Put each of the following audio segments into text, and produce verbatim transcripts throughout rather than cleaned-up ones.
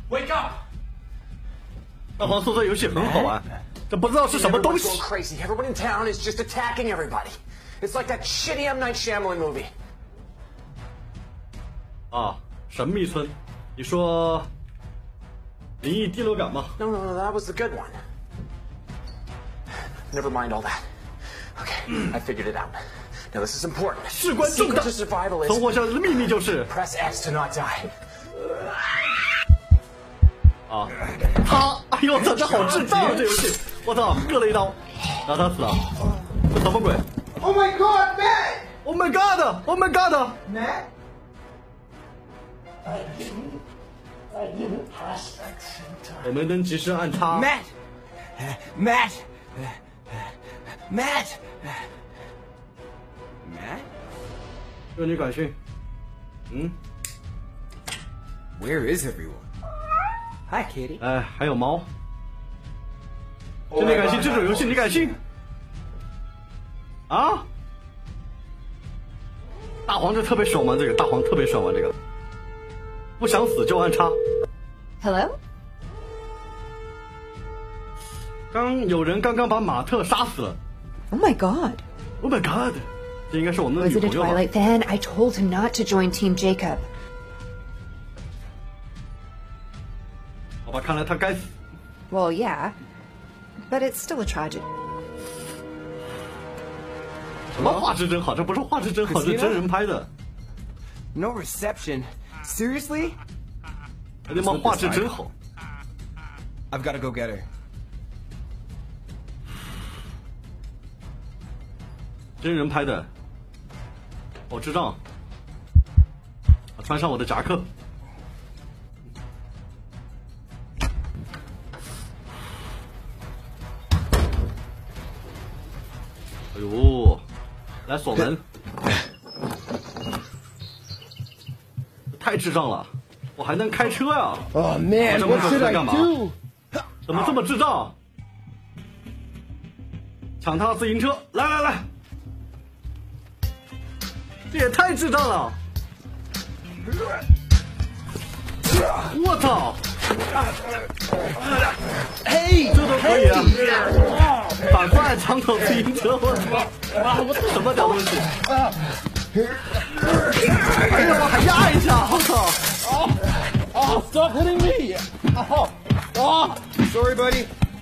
Wake up！ 大黄宿舍游戏很好玩，这不知道是什么东西。 Crazy. Everyone in town is just attacking everybody. It's like that shitty M. Night Shyamalan movie. 啊，神秘村，你说灵异第六感吗 No, no, no, that was the good one. Never mind all that. Okay, I figured it out. Now this is important. 事关重大， The secret to survival is 存活下来的秘密就是 press X to not die. 啊，他，哎呦，操，这好智障啊！这游戏，我操，割了一刀，然后他死了，这什么鬼 Oh my God, Matt! ？Oh my god！Oh my god！ Matt? I didn't. I didn't press X in time. 我没能及时按叉。 Matt! Matt! Matt! Matt? 幼女管训。嗯， Where is everyone? Hi, Kitty. 哎，还有猫。真的敢信这种游戏？你敢信？啊？大黄就特别爽玩这个，大黄特别爽玩这个。不想死就按叉。 Hello? 刚有人刚刚把马特杀死了。 Oh my god. Oh my god！ 这应该是我们的 Was 女 it a 朋友吧？ Twilight fan? I told him not to join Team Jacob. 好吧，看来他该死。 Well, yeah. But it's still a tragedy. 什么画质真好？这不是画质真好，这是真人拍的。 No reception. Seriously? 哎他妈画质真好。 I've got to go get her. 真人拍的，好智障！穿上我的夹克。哎呦，来锁门！太智障了，我还能开车呀！ Oh 我 man, 这门 what 口 should 在 I 干嘛？ do? 怎么这么智障？抢他自行车！来来来！ 这也太智障了！我操！嘿，这都可以啊！反过来抢走自行车，我操！什么屌东西？哎呀，我还压一下，我操！ Oh, stop hitting me! Oh, oh. Sorry, buddy.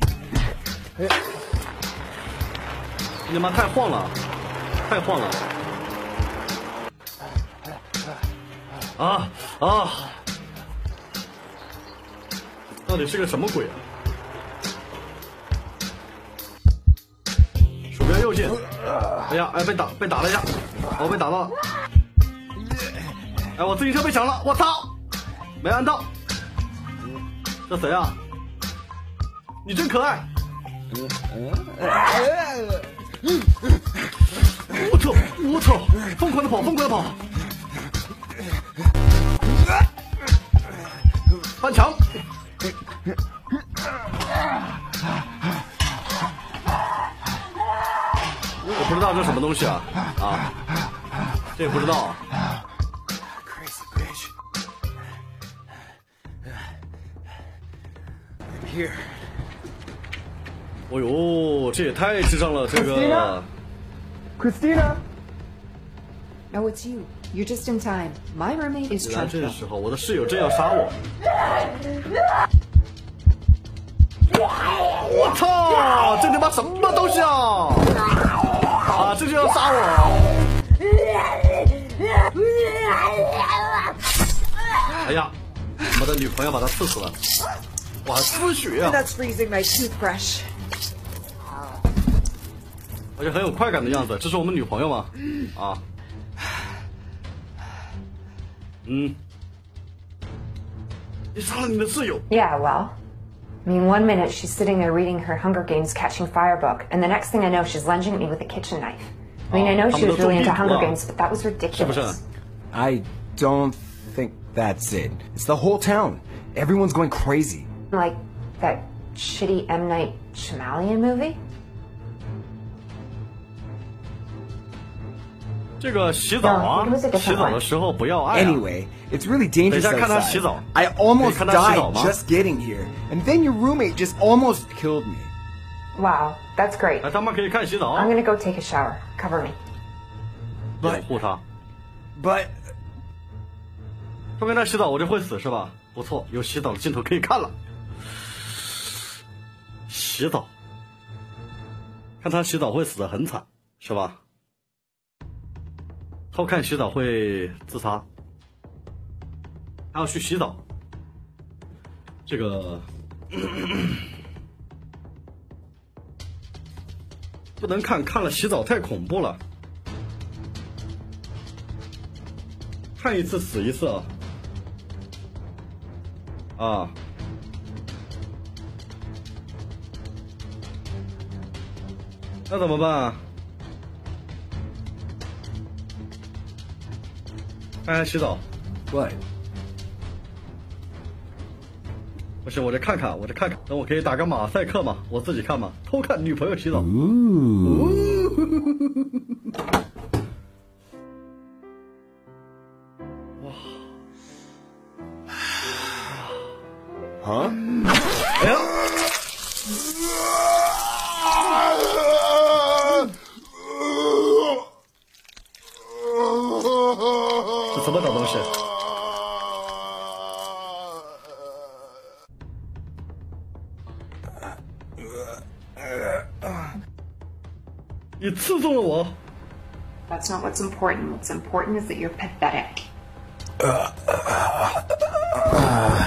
你妈太晃了，太晃了！ 啊啊！到底是个什么鬼啊？鼠标右键。哎呀，哎，被打，被打了一下，我被打到了。哎，我自行车被抢了，我操！没按到。这谁啊？你真可爱。我操！我操！疯狂的跑，疯狂的跑！ 翻墙！我不知道这是什么东西啊啊！这也不知道。 Crazy bitch. Here. 哦呦，这也太智障了，这个。 Christina? Oh, it's you. You're just in time. My roommate is 原来这 drunk. 时候，我的室友正要杀我。我操！这他妈什么东西啊！啊，这就要杀我！哎呀，我的女朋友把他刺死了，我还丝血啊！ That's freezing my toothbrush. 而且很有快感的样子，这是我们女朋友吗？啊，嗯，你杀了你的室友。 Yeah, well, I mean, one minute she's sitting there reading her Hunger Games Catching Fire book, and the next thing I know, she's lunging at me with a kitchen knife. I mean, I know she was really into Hunger Games, but that was ridiculous. I don't think that's it. It's the whole town. Everyone's going crazy. Like that shitty M. Night Shyamalan movie? 这个洗澡啊，洗澡的时候不要爱、啊。 Anyway, it's really dangerous 等一下看他 outside. 洗澡。 I almost 可以看他洗澡 died 吗？ just getting here, and then your roommate just almost killed me. Wow, that's great. 哎，他们可以看洗澡。 I'm gonna go take a shower. Cover me. 保护他。 But 说明他洗澡我就会死是吧？不错，有洗澡的镜头可以看了。洗澡，看他洗澡会死得很惨，是吧？偷看洗澡会自杀，还要去洗澡，这个不能看，看了洗澡太恐怖了，看一次死一次啊！啊！那怎么办啊？看看洗澡。 what? 不是，我再看看，我再看看，等我可以打个马赛克嘛，我自己看嘛，偷看女朋友洗澡。哇！ Huh? 哎呀！这什么倒东西？你刺中了我。 That's not what's important. What's important is that you're pathetic.